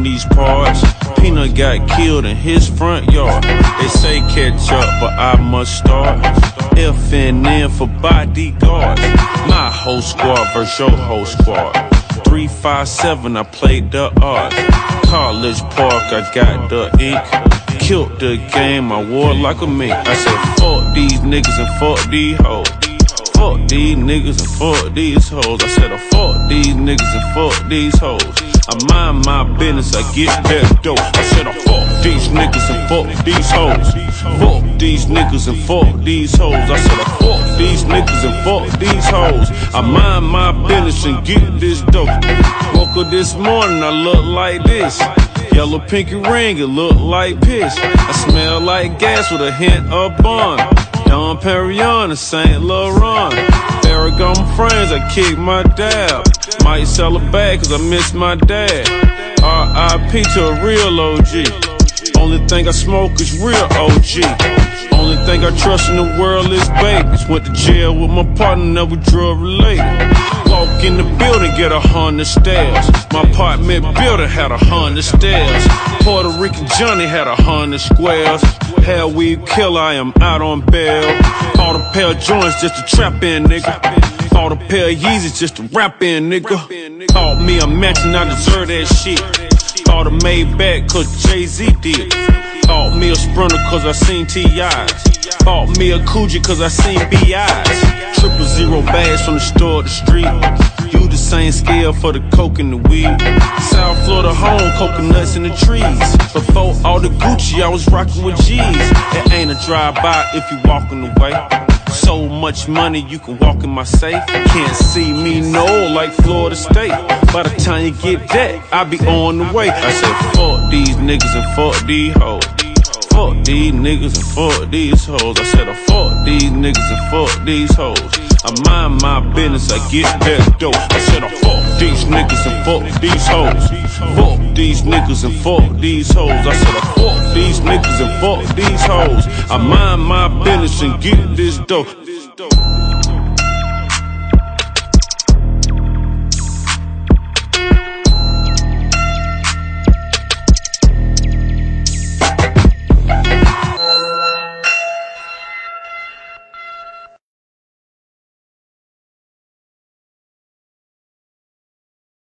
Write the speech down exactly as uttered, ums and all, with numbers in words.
these parts. Peanut got killed in his front yard. They say catch up, but I must start. F N N for bodyguards. My whole squad versus your whole squad. three five seven, I played the odds. College Park, I got the ink. Killed the game, I wore like a mink. I said fuck these niggas and fuck these hoes. Fuck these niggas and fuck these hoes. I said I fuck these niggas and fuck these hoes. I mind my business, I get that dope. I said I fuck these niggas and fuck these hoes. Fuck these niggas and fuck these hoes. I said I fuck these niggas and fuck these hoes. I mind my business and get this dope. Woke up this morning, I look like this. Yellow pinky ring, it look like piss. I smell like gas with a hint of bun. Dom Perignon and Saint Laurent. Aragon friends, I kick my dab. Might sell a bag cause I miss my dad. R I P to a real O G. Only thing I smoke is real O G. Only thing I trust in the world is babies. Went to jail with my partner, never drug related. Walk in the building, get a hundred stairs. My apartment building had a hundred stairs. Puerto Rican Johnny had a hundred squares. Hell weed killer, I am out on bail. Bought a pair of joints just to trap in, nigga. Bought a pair of Yeezys just to rap in, nigga. Bought me a mansion, I deserve that shit. Bought a Maybach cause Jay-Z did. Bought me a Sprinter cause I seen T I's. Bought me a Coogee cause I seen B I's. Triple zero bags from the store to the street. You the same scale for the coke and the weed. South Florida home, coconuts in the trees. Before all the Gucci, I was rocking with G's. It ain't a drive-by if you walking away. So much money you can walk in my safe. Can't see me no like Florida State. By the time you get that, I be on the way. I said fuck these niggas and fuck these hoes. Fuck these niggas and fuck these hoes. I said I fuck these niggas and fuck these hoes. I mind my business, I get that dope. I said I fuck these niggas and fuck these hoes. Fuck these niggas and fuck these hoes. I said I fuck these niggas and fuck these hoes. I mind my business and get this dope.